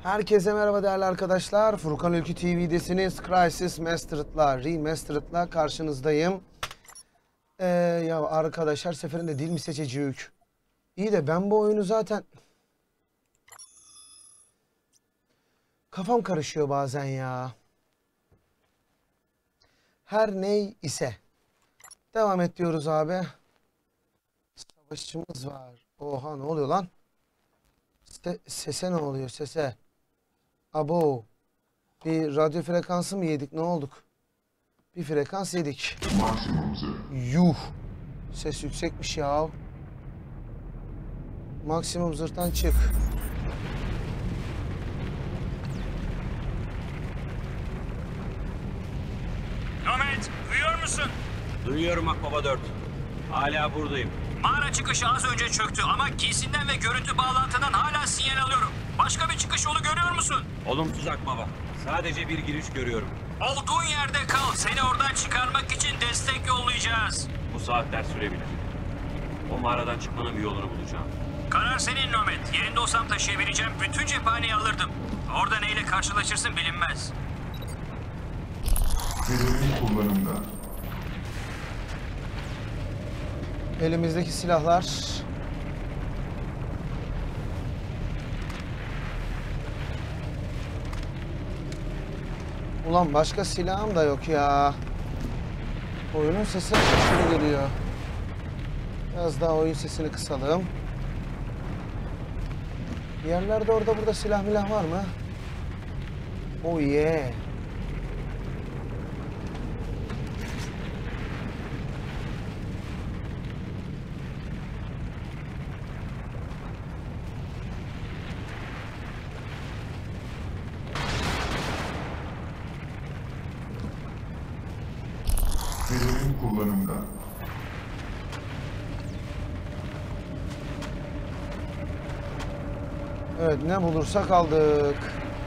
Herkese merhaba değerli arkadaşlar. Furkan Ülkü TV'desiniz. Crysis Mastered'la, Remastered'la karşınızdayım. Ya arkadaşlar seferinde dil mi seçeceğiz? İyi de ben bu oyunu zaten... Kafam karışıyor bazen ya. Her ney ise. Devam et diyoruz abi. Savaşçımız var. Oha ne oluyor lan? Sese ne oluyor sese? Abo. Bir radyo frekansı mı yedik? Ne olduk? Bir frekans yedik. Yuh. Ses yüksekmiş ya. Maksimum zırhtan çık. Nomad, duyuyor musun? Duyuyorum Akbaba 4. Hala buradayım. Mağara çıkışı az önce çöktü ama giysinden ve görüntü bağlantından hala sinyal alıyorum. Başka bir çıkış yolu görüyor musun? Olumsuz Akbaba. Sadece bir giriş görüyorum. Olduğun yerde kal. Seni oradan çıkarmak için destek yollayacağız. Bu saatler sürebilir. O mağaradan çıkmanın bir yolunu bulacağım. Karar senin Nomad. Yerinde olsam taşıyabileceğim bütün cephaneyi alırdım. Orada neyle karşılaşırsın bilinmez. Hedefin kullanımda. Elimizdeki silahlar. Ulan başka silahım da yok ya. Oyunun sesi aşırı geliyor. Biraz daha oyun sesini kısalım. Yerlerde orada burada silah milah var mı? Oh yeah. Hedefin kullanımda. Evet ne bulursak aldık.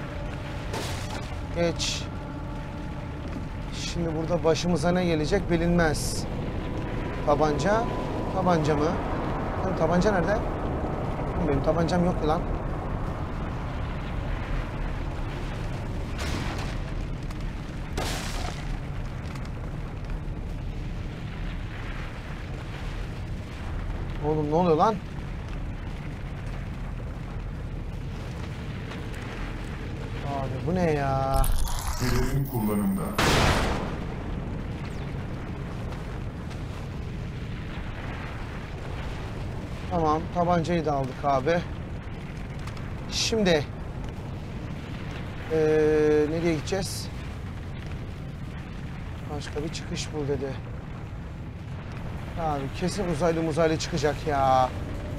Geç. Şimdi burada başımıza ne gelecek bilinmez. Tabanca. Tabanca mı? Hani tabanca nerede? Benim tabancam yok lan. Oğlum ne oluyor lan? Abi bu ne ya? Hedefin kullanımda. Tamam tabancayı da aldık abi. Şimdi nereye gideceğiz? Başka bir çıkış bul dedi. Abi kesin uzaylı çıkacak ya.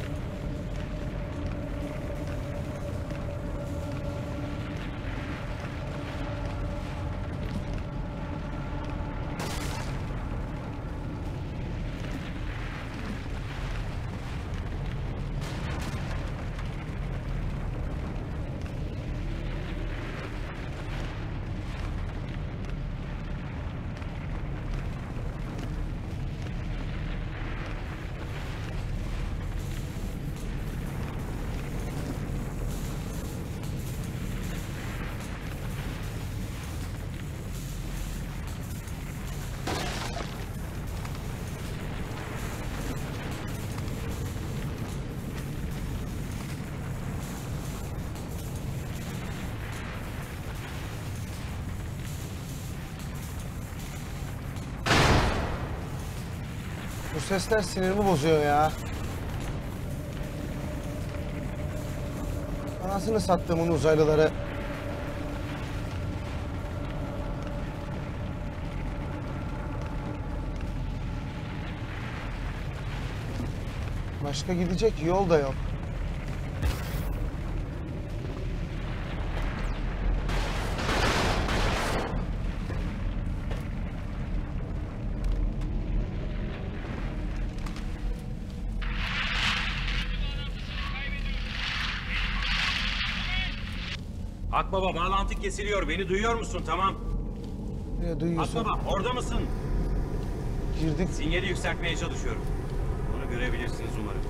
Bu sesler sinirimi bozuyor ya. Anasını sattığımın uzaylıları. Başka gidecek yol da yok. Akbaba bağlantı kesiliyor. Beni duyuyor musun? Tamam. Ne duyuyorsun? Akbaba orada mısın? Girdik. Sinyali yükseltmeye çalışıyorum. Bunu görebilirsiniz umarım.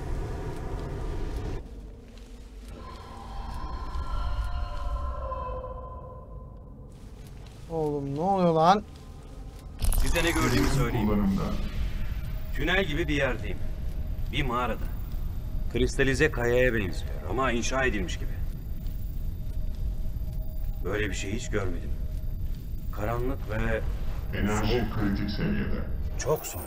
Oğlum ne oluyor lan? Size ne gördüğümü Görevin söyleyeyim. kullanımda. Tünel gibi bir yerdeyim. Bir mağarada. Kristalize kayaya benziyor ama inşa edilmiş gibi. Böyle bir şey hiç görmedim. Karanlık ve Enerji kritik seviyede. çok soğuk.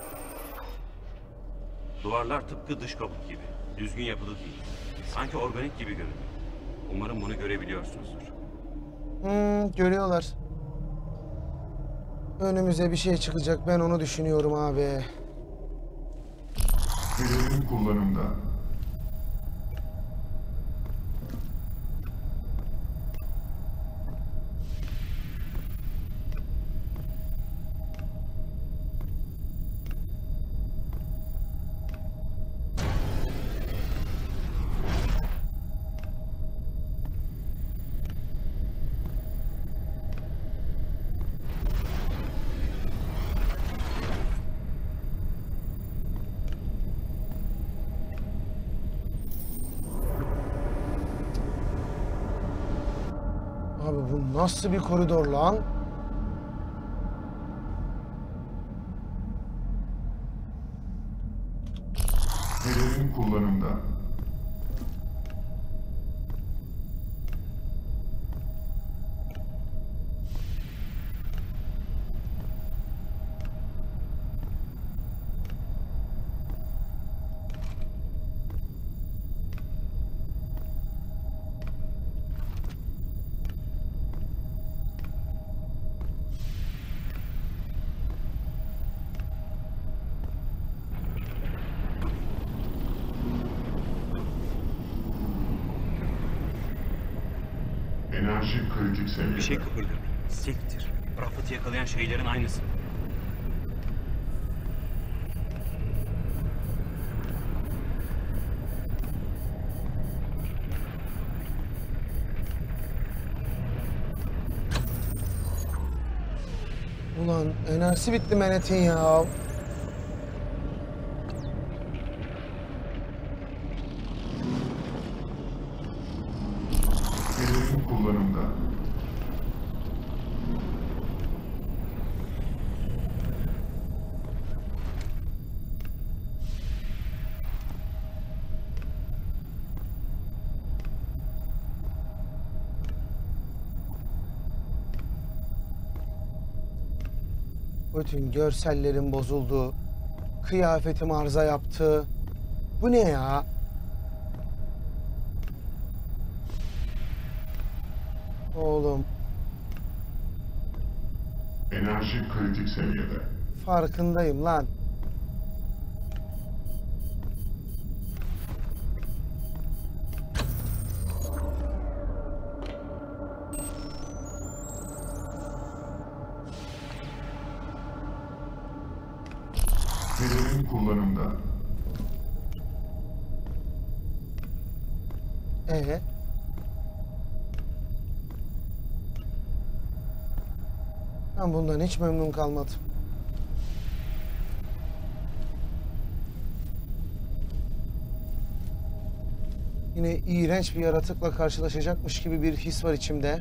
Duvarlar tıpkı dış kabuk gibi. Düzgün yapılı değil. Sanki organik gibi görünüyor. Umarım bunu görebiliyorsunuzdur. Görüyorlar. Önümüze bir şey çıkacak. Ben onu düşünüyorum abi. Görevin kullanımda. Abi bu nasıl bir koridor lan? Görevin kullanımda. Enerji kritik seviyede. Bir şey kıpırdadı. Siktir. Prophet'ı yakalayan şeylerin aynısı. Ulan enerjisi bitti Menet'in ya. Görevin kullanımda. Bütün görsellerim bozuldu. Kıyafetim arıza yaptı. Bu ne ya? Oğlum Enerji kritik seviyede. farkındayım lan. Görevin kullanımda. Ee? Ben bundan hiç memnun kalmadım. Yine iğrenç bir yaratıkla karşılaşacakmış gibi bir his var içimde.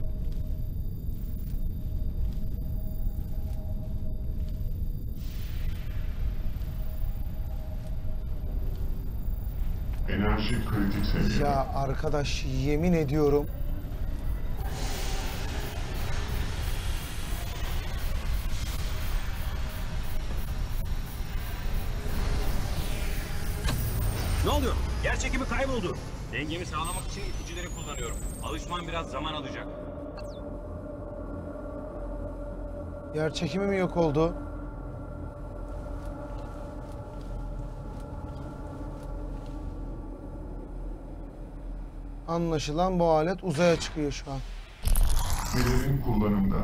Enerji kritik seviyede. Ya arkadaş yemin ediyorum. Ne oluyor? Yer çekimi kayboldu. Dengemi sağlamak için iticileri kullanıyorum. Alışman biraz zaman alacak. Yer çekimi mi yok oldu? Anlaşılan bu alet uzaya çıkıyor şu an. Görevin kullanımda.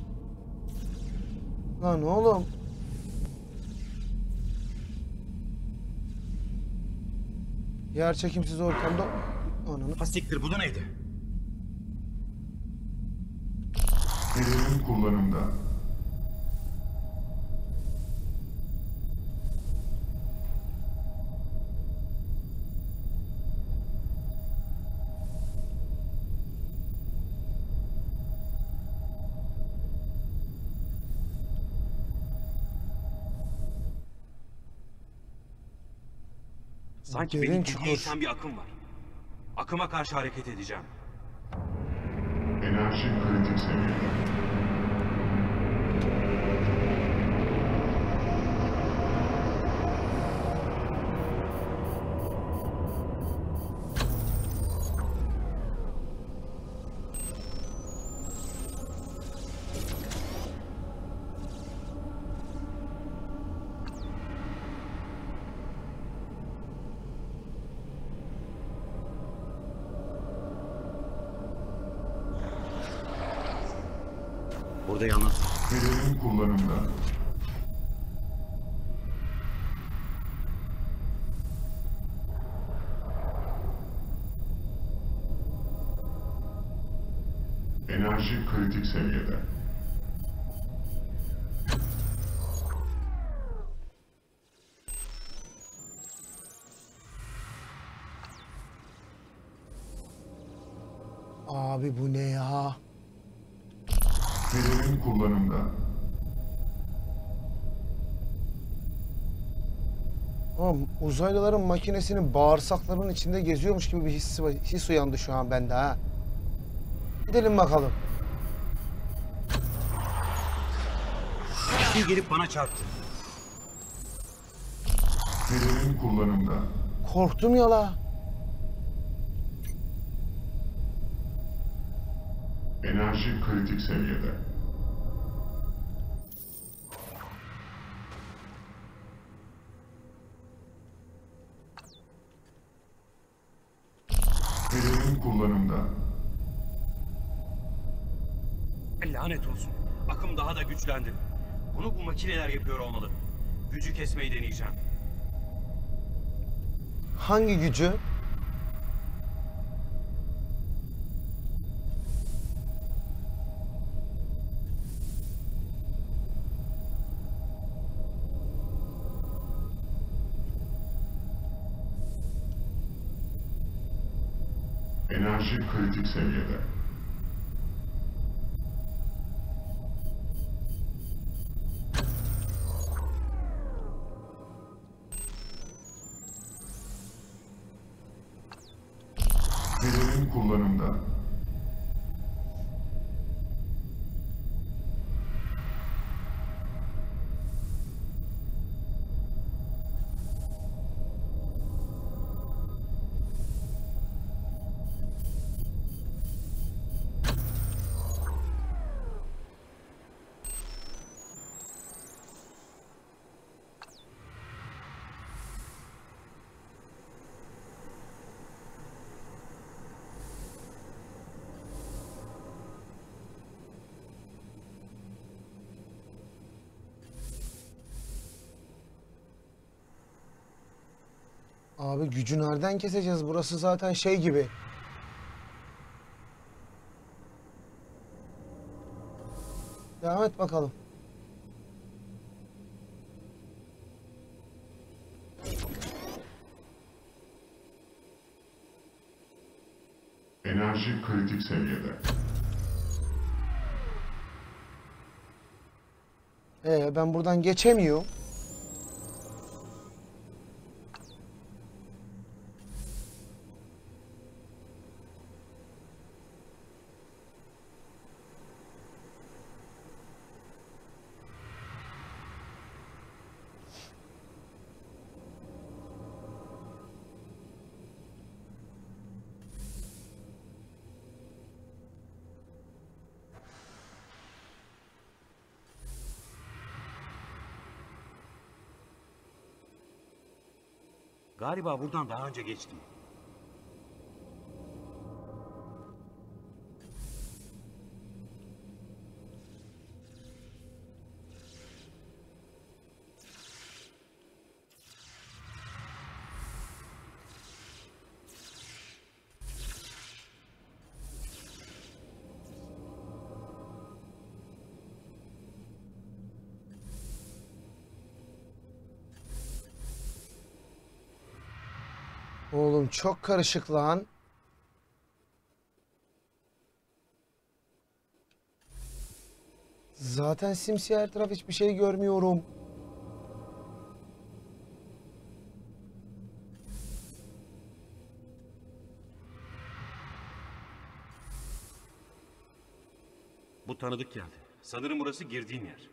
Lan oğlum. Yer çekimsiz ortamda... Ananı... Ha siktir, bu da neydi? Pelerin kullanımda. Sanki Derin beni çukur. geriye iten bir akım var. Akıma karşı hareket edeceğim. Enerji kritik seviyede. Burada yalnız. Pelerin kullanımda. Enerji kritik seviyede. Abi bu ne ya? Pelerin kullanımda. Oğlum, uzaylıların makinesinin bağırsaklarının içinde geziyormuş gibi bir his uyandı şu an bende ha. Gidelim bakalım. Bir gelip bana çarptı. Pelerin kullanımda. Korktum ya la. Enerji kritik seviyede. Pelerin kullanımda. Lanet olsun. Akım daha da güçlendi. Bunu bu makineler yapıyor olmalı. Gücü kesmeyi deneyeceğim. Hangi gücü? Enerji kritik seviyede. Pelerin kullanımda. Abi gücü nereden keseceğiz? Burası zaten şey gibi. Devam et bakalım. Enerji kritik seviyede. Ben buradan geçemiyorum. Galiba buradan daha önce geçtim. Oğlum çok karışık lan. Zaten simsiyah her taraf, hiçbir şey görmüyorum. Bu tanıdık geldi. Sanırım burası girdiğim yer.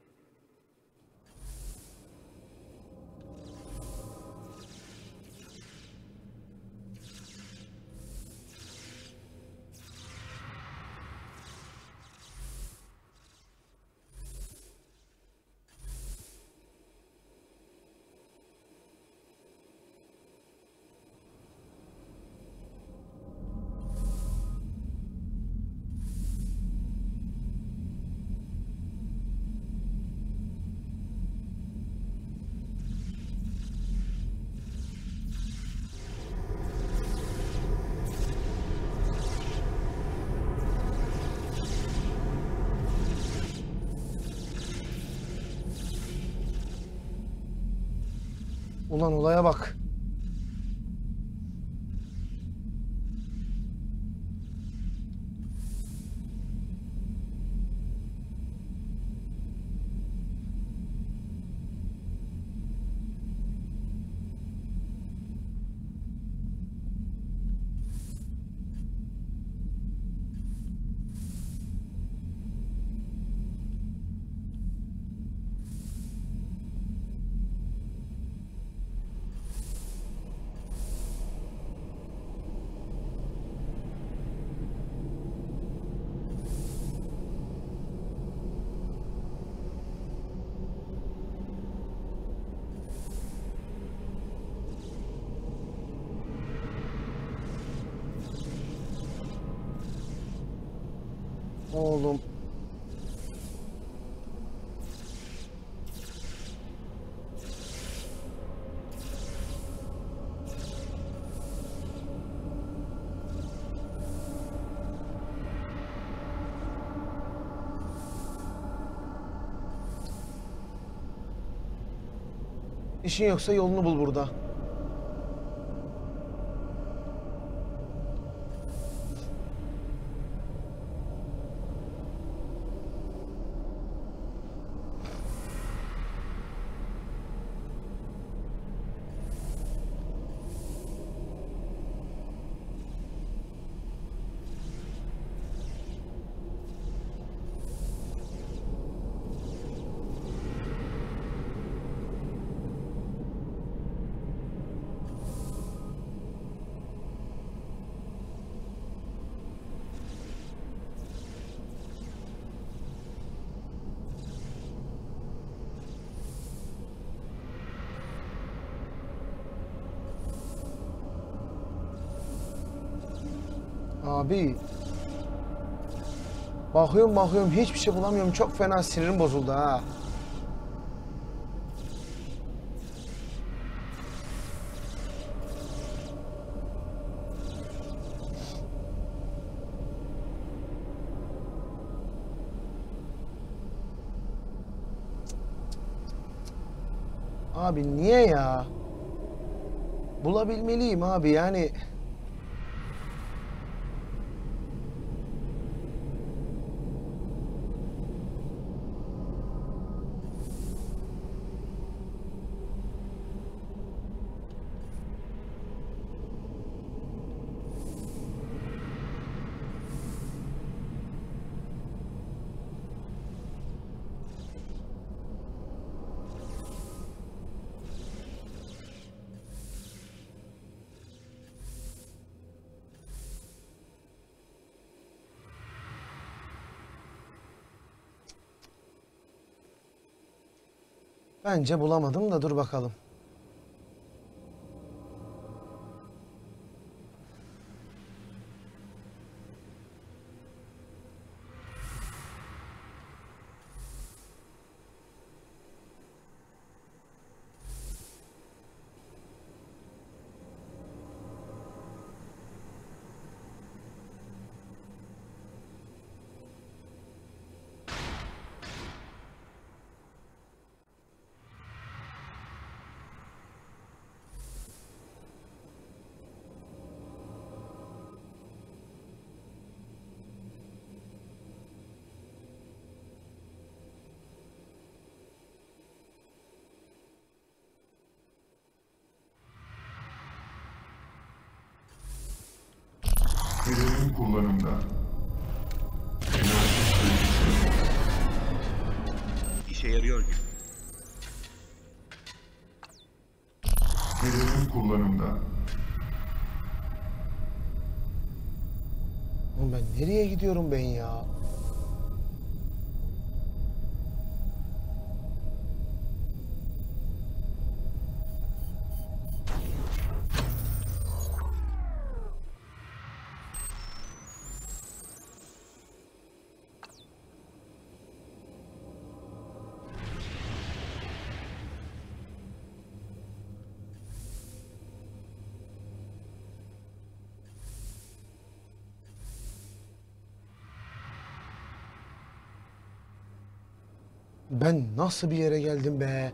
Ulan olaya bak. Oğlum. İşin yoksa yolunu bul burada. Abi. Bakıyorum hiçbir şey bulamıyorum. Çok fena sinirim bozuldu ha. Abi niye ya? Bulabilmeliyim abi yani. Bence bulamadım da dur bakalım. kullanımda. Enerji kritik seviyede. İşe yarıyor gibi. Pelerin kullanımda. Oğlum ben nereye gidiyorum ben ya? Ben nasıl bir yere geldim be?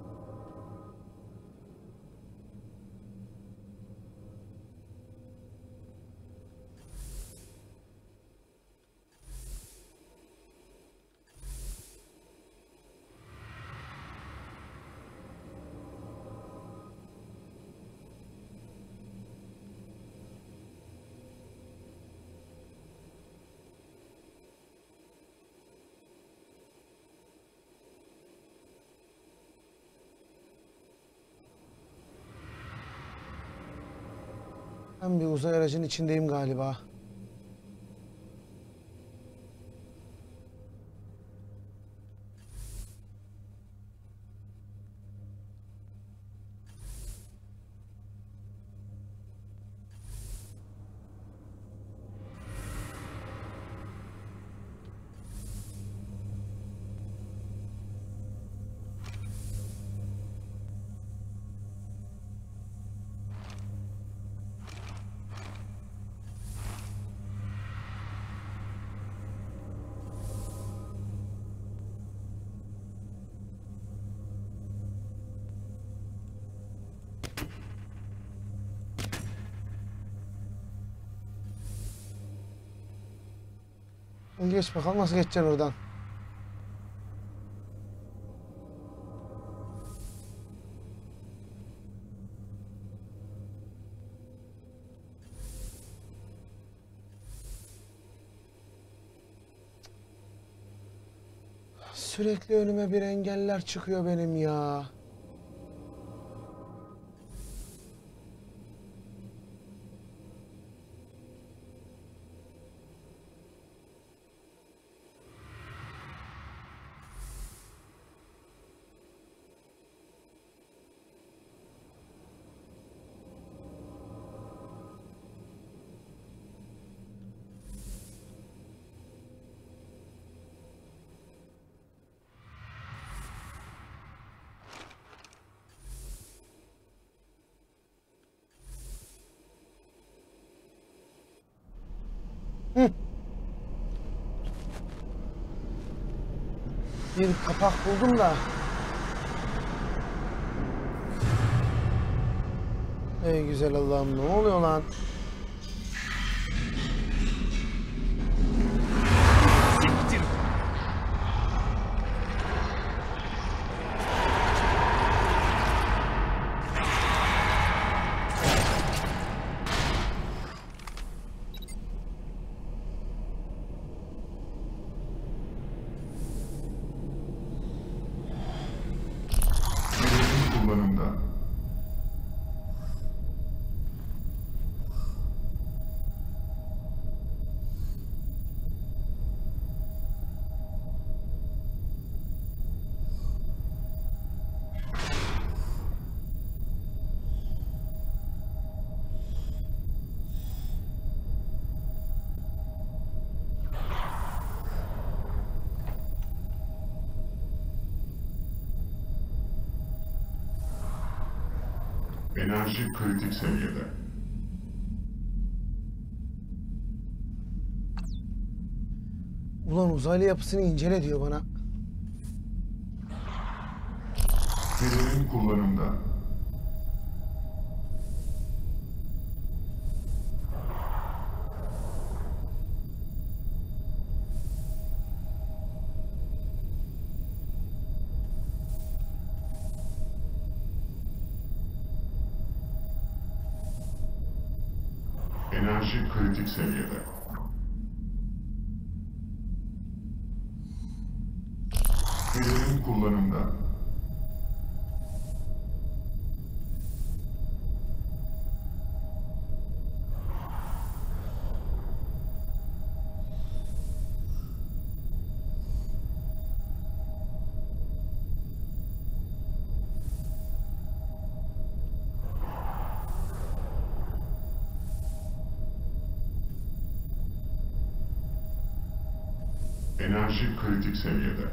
Ben bir uzay aracının içindeyim galiba. Geç bakalım nasıl geçeceksin oradan. Sürekli önüme bir engeller çıkıyor benim ya. Bir kapak buldum da. Ey güzel Allah'ım, ne oluyor lan? Pelerin kullanımda. Enerji kritik seviyede. Ulan uzaylı yapısını incele diyor bana. Pelerin kullanımda. Enerji kritik seviyede. Hedefin kullanımda. Enerji kritik seviyede.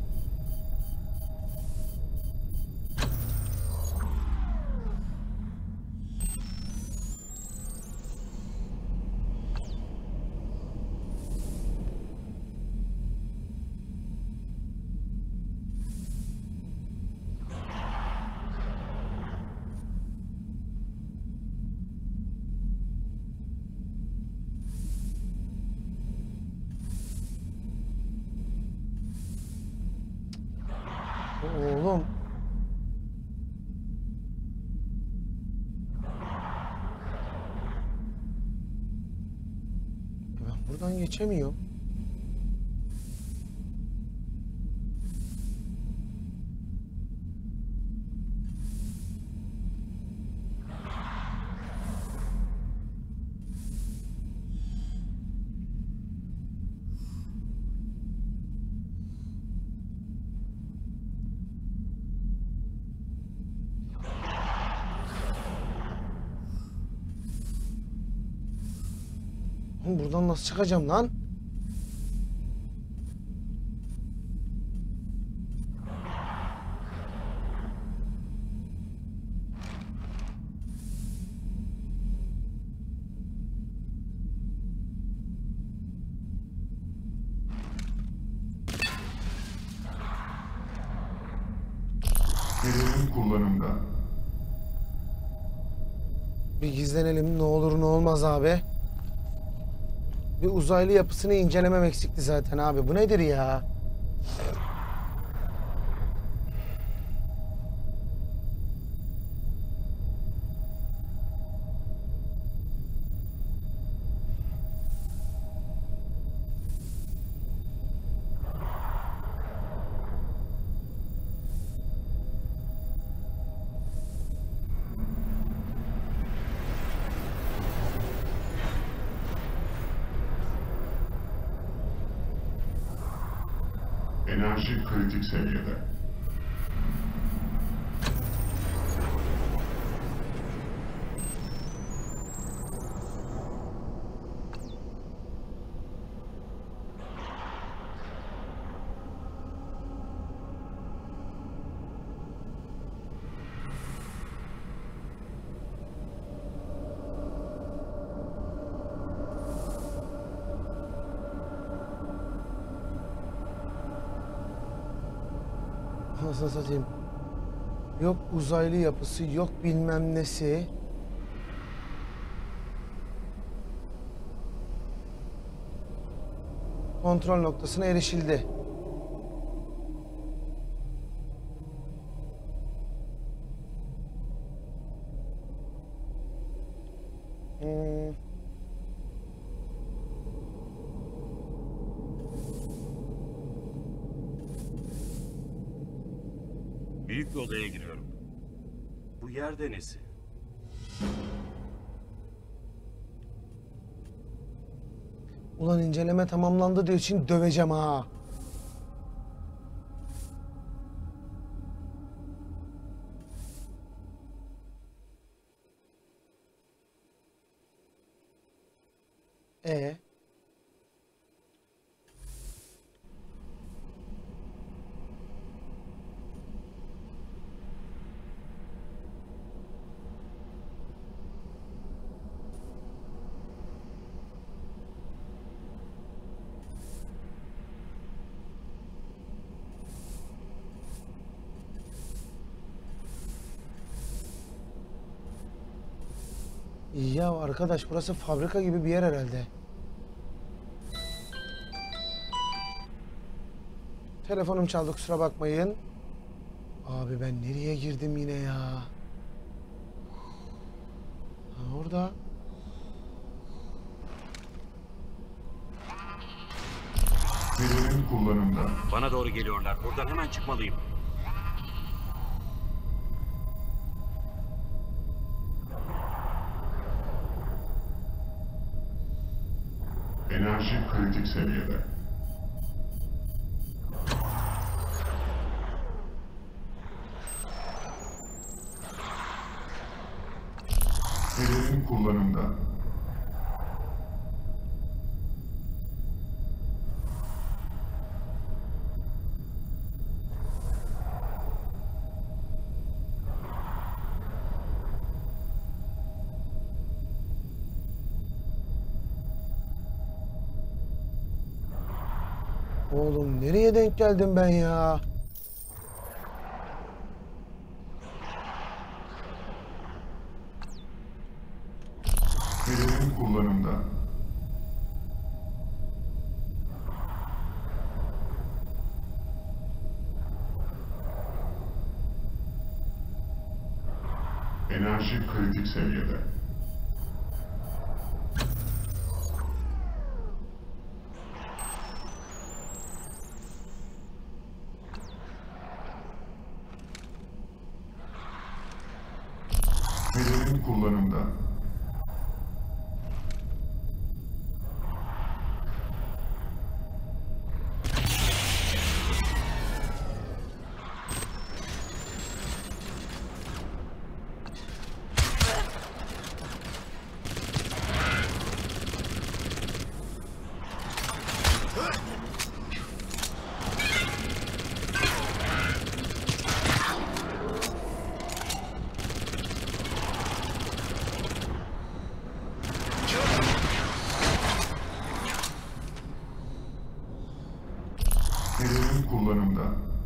Oğlum. Ben buradan geçemiyorum. Oğlum buradan nasıl çıkacağım lan? Hedefin kullanımda. Bir gizlenelim, ne olur ne olmaz abi. Bir uzaylı yapısını incelemem eksikti zaten abi. Bu nedir ya? Enerji kritik seviyede. Nasıl satayım? Yok uzaylı yapısı, yok bilmem nesi. Kontrol noktasına erişildi. Büyük bir odaya giriyorum. Bu yer de nesi? Ulan inceleme tamamlandı diyor için döveceğim ha. E Ya arkadaş burası fabrika gibi bir yer herhalde. Telefonum çaldı kusura bakmayın. Abi ben nereye girdim yine ya? Ha, orada. Nelerin kullanımda. Bana doğru geliyorlar. Buradan hemen çıkmalıyım. Enerji kritik seviyede. Nelerin kullanımda. Oğlum nereye denk geldim ben ya? Nelerin kullanımda. Enerji kritik seviyede. Nelerin kullanımda. Nelerin kullanımda.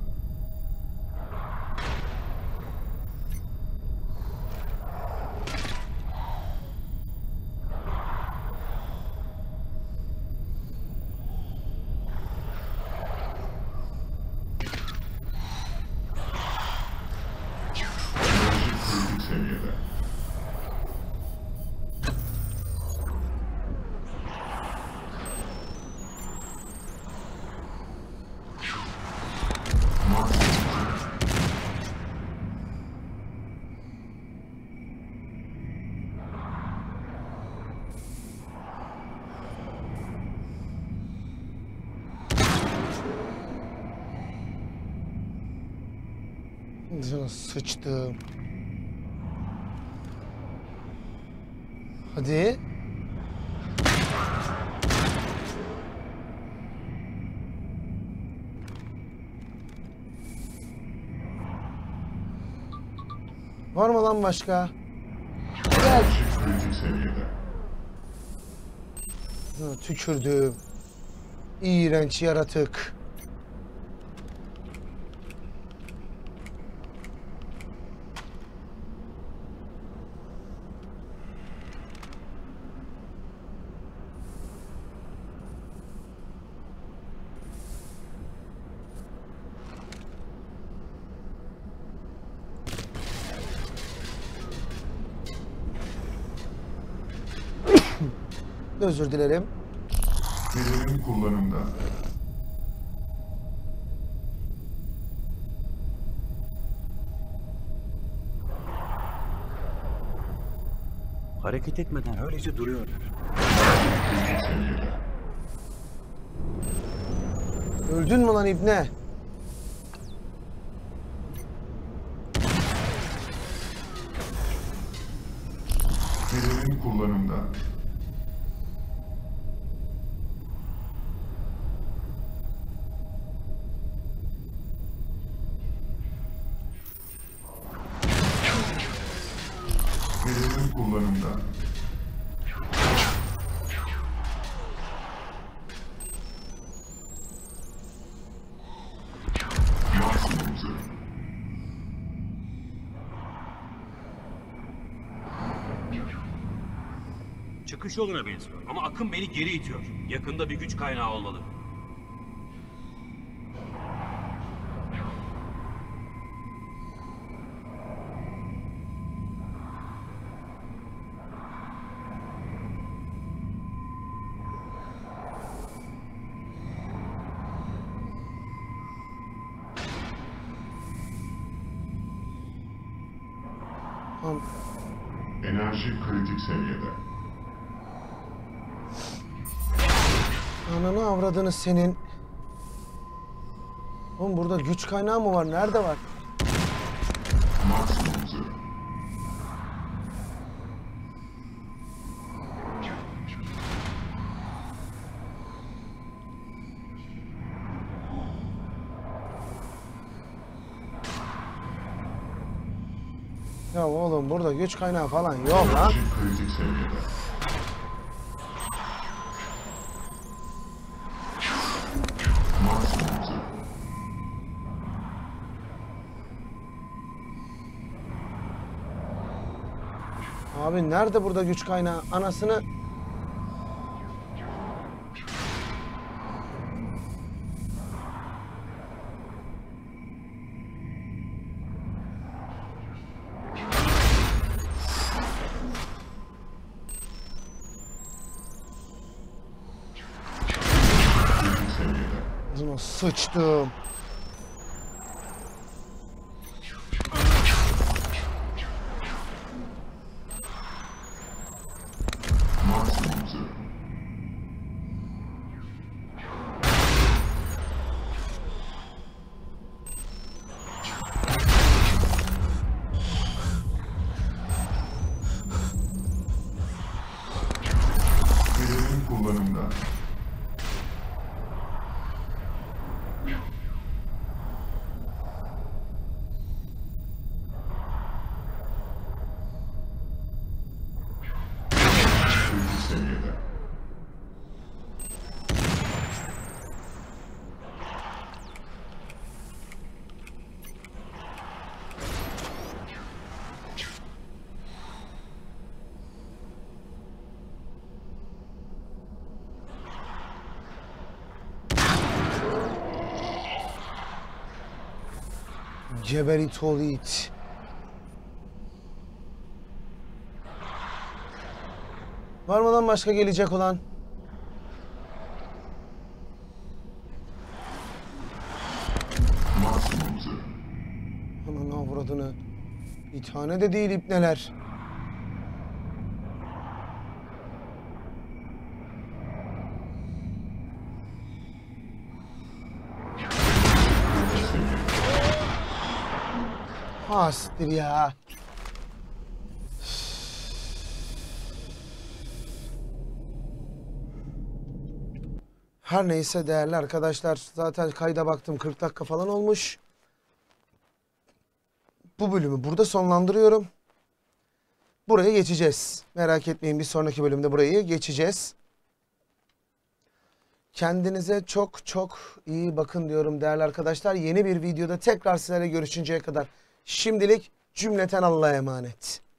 Enerji kritik seviyede. Maksimum. Canım sıçtım. Hadi. Var mı lan başka? Gel. Enerji kritik seviyede. Ha, tükürdüm. İğrenç yaratık. Özür dilerim. Nelerin kullanımda. Hareket etmeden öylece duruyorlar. Kritik seviyede. Öldün mü lan ibne? Nelerin kullanımda. Nelerin kullanımda. Maksimum hızı. Çıkış yoluna benziyor ama akım beni geri itiyor. Yakında bir güç kaynağı olmalı. Enerji kritik seviyede. Ananı avradını senin. Oğlum burada güç kaynağı mı var? Nerede var? Maksimum hızı. Ya oğlum burada güç kaynağı falan yok lan. Enerji kritik seviyede. Maksimum hızı. Abi nerede burada güç kaynağı? Anasını... Kritik seviyede. Ağzıma sıçtım. Maksimum hızı. Pelerin kullanımda. Kritik seviyede. Geberit ol it. Var mı lan başka gelecek olan? Maksimum hızı. Ananı avradını. Bir tane de değil ipneler. Kritik seviyede. Hastir ya. Her neyse değerli arkadaşlar. Zaten kayda baktım 40 dakika falan olmuş. Bu bölümü burada sonlandırıyorum. Buraya geçeceğiz. Merak etmeyin, bir sonraki bölümde burayı geçeceğiz. Kendinize çok çok iyi bakın diyorum değerli arkadaşlar. Yeni bir videoda tekrar sizlerle görüşünceye kadar şimdilik cümleten Allah'a emanet.